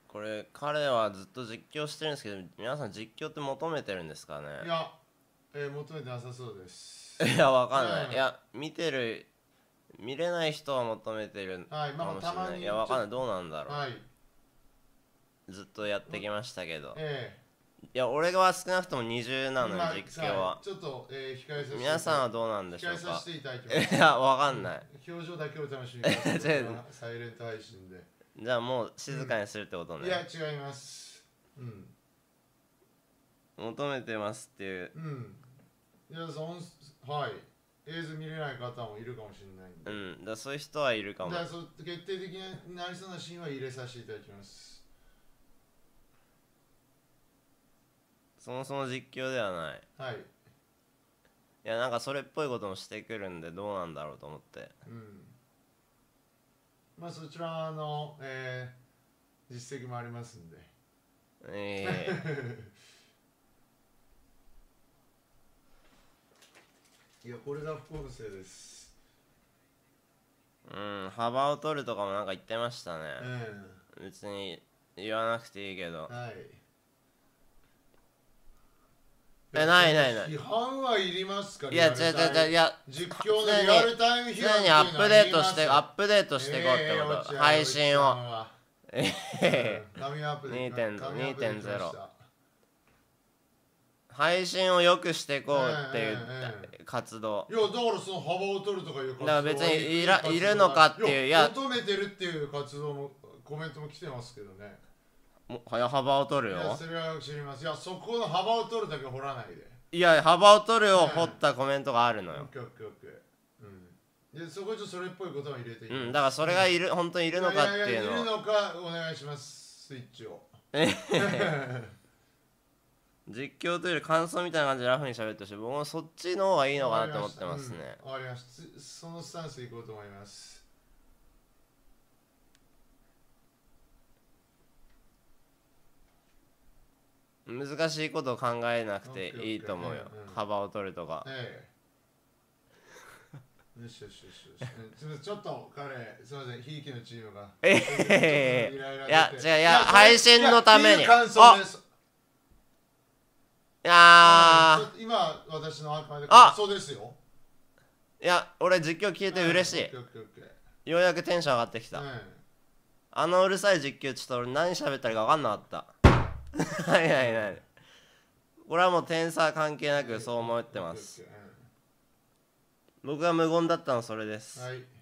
これ彼はずっと実況してるんですけど、皆さん実況って求めてるんですかね。 いや、求めてなさそうです。 いや、わかんない。いや、見れない人は求めてるはい、 かもしれない。いや、わかんない。どうなんだろう。 はい。 ずっとやってきましたけど。 えいや、俺は少なくとも20なのよ、 今実況は。 ちょっと、控えさせて皆さんはどうなんでしょうか。 控えさせていただきます。 いや、わかんない。 表情だけを楽しみにしてサイレント配信で。 じゃあもう静かにするってことね。 いや、違います。うん。 求めてますっていう。 うん。いや、はい。映像見れない方もいるかもしれないんで。 うん、だそういう人はいるかも。 決定的になりそうなシーンは入れさせていただきます。 そもそも実況ではない。 はい。 いや、なんかそれっぽいこともしてくるんでどうなんだろうと思って。 うん。まあそちらの、実績もありますんで。いや、これが副音声です。 うん、幅を取るとかもなんか言ってましたね。別に言わなくていいけど。 はい。 ない。 批判はいりますかね。 いや、 実況のリアルタイム批判常にアップデートしていこうってこと。配信を。2.0 配信を良くしていこうっていう活動。 いや、だからその幅を取るとかいう活動。 だから別にいるのかっていう。 いや、求めてるっていう活動のコメントも来てますけどね。 幅を取るよ。 いや、それは知ります。いや、そこの幅を取るだけ掘らないで。 いや、幅を取るを掘ったコメントがあるのよ。 オッケー。で、そこちょっとそれっぽいことを入れていきます。 だからそれが本当にいるのかっていうのを。 いるのかお願いします、スイッチを。 実況というより感想みたいな感じでラフに喋ってほしい。僕もそっちの方がいいのかなと思ってますね。 わかりました。そのスタンスでいこうと思います。 難しいことを考えなくていいと思うよ。幅を取るとか。 よし。ちょっと彼、すみません、ひいきのチームが。 いや、配信のために。 今、私のあくまで感想ですよ。 いや、俺実況聞いて嬉しい。ようやくテンション上がってきた。あのうるさい実況ちょっと俺何喋ったらいいか分かんなかった。ない。これはもう点差関係なくそう思ってます。僕が無言だったのそれです。